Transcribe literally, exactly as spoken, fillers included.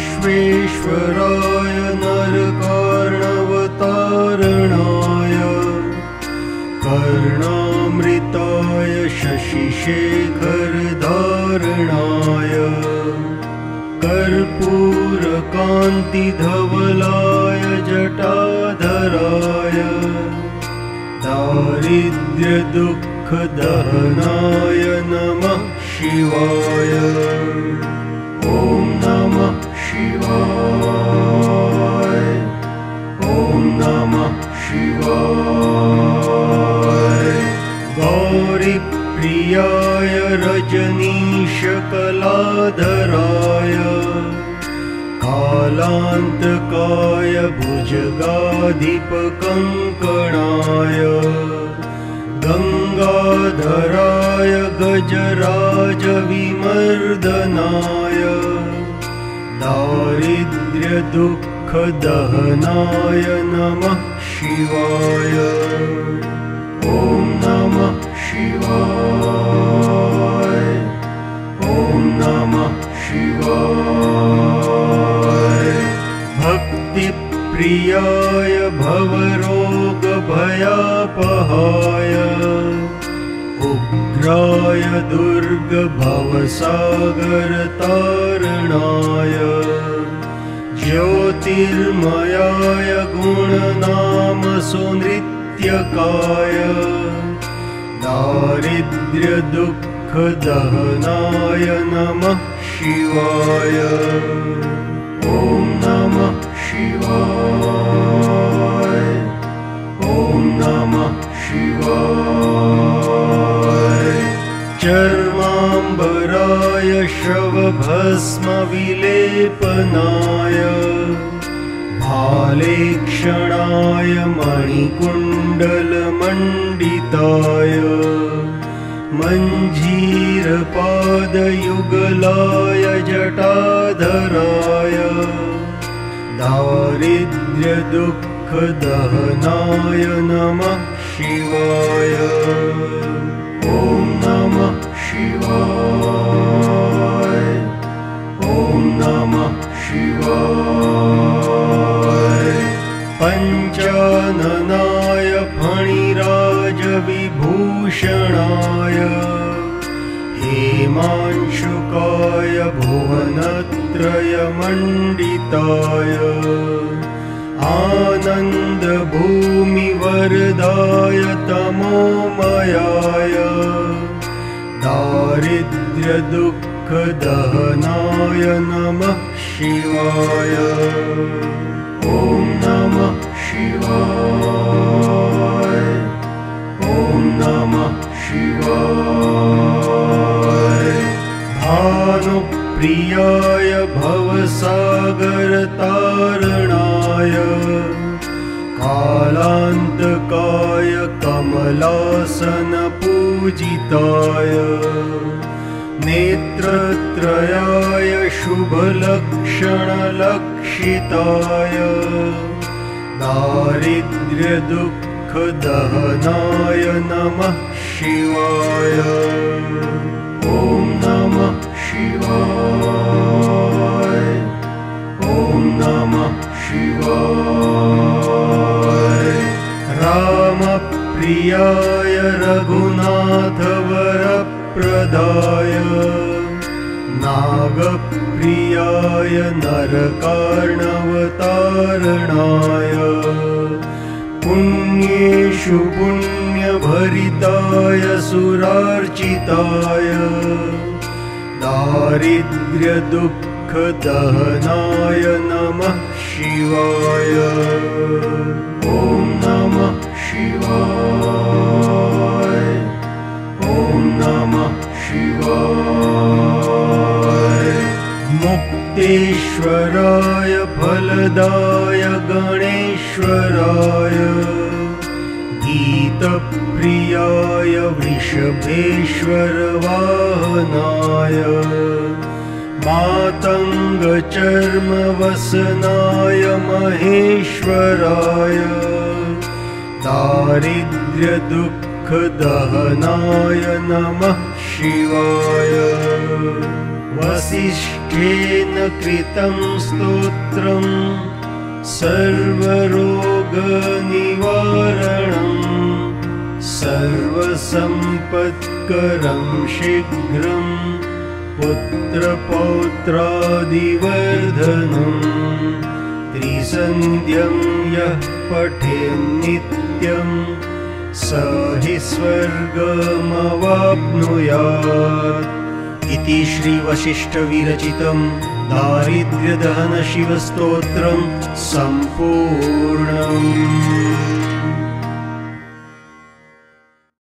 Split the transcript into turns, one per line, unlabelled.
विश्वेश्वराय नरकार्णवतारणाय कर्णामृताय शशिशेखरधारणाय कर्पूरकान्तिधवलाय जटाधराय दारिद्र्यदुःखदहनाय नमः शिवाय। ॐ नमः शिवाय। ॐ नमः शिवाय। गौरीप्रियाय रजनीशकलाधराय कालान्तकाय भुजगाधिपकङ्कणाय गंगाधराय गजराजविमर्दनाय दारिद्र्यदुःखदहनाय नमः शिवाय। ॐ नमः शिवाय। ॐ नमः शिवाय। भक्तिप्रियाय भवरोगभयापहाय उग्राय दुर्गभवसागरतारणाय ज्योतिर्मयाय गुणनामसुनृत्यकाय दारिद्र्यदुःखदहनाय नमः शिवाय। ॐ नमः शिवाय। ॐ नमः शिवाय। चर्माम्बराय शवभस्मविलेपनाय भालेक्षणाय मणिकुण्डलमण्डिताय मञ्जीरपादयुगलाय जटाधराय दारिद्र्यदुःखदहनाय नमः शिवाय। ॐ नमः शिवाय। ॐ नमः शिवाय। पञ्चाननाय फणिराजविभूषणाय हेमांशुकाय भुवनत्रयमण्डिताय आनन्दभूमिवरदाय तमोमयाय दारिद्र्यदुःखदहनाय नमः शिवाय। ॐ नमः शिवाय। ॐ नमः शिवाय। भानुप्रियाय भवसागरतारणाय कालान्तकाय कमलासनपूजिताय नेत्रत्रयाय शुभलक्षणलक्षिताय दारिद्र्यदुःखदहनाय नमः शिवाय। ॐ नमः शिवाय। ॐ नमः शिवाय। रामप्रियाय रघुनाथवरप्रदाय नागप्रियाय नरकार्णवतारणाय पुण्येषु पुण्यभरिताय सुरार्चिताय दारिद्र्यदुःखदहनाय नमः शिवाय। ॐ नमः शिवाय। ॐ नमः शिवाय। मुक्तेश्वराय फलदाय गणेश्वराय गीतप्रियाय वृषभेश्वरवाहनाय मातङ्गचर्मवसनाय महेश्वराय दारिद्र्यदुःखदहनाय नमः शिवाय। वसिष्ठेन कृतं स्तोत्रं सर्वरोगनिवारणं सर्वसम्पत्करं शीघ्रं पुत्रपौत्रादिवर्धनम् त्रिसन्ध्यं यः पठेन्नित्यं स हि स्वर्गमवाप्नुयात् इति श्रीवसिष्ठविरचितं दारिद्र्यदहन शिवस्तोत्रं सम्पूर्णम्।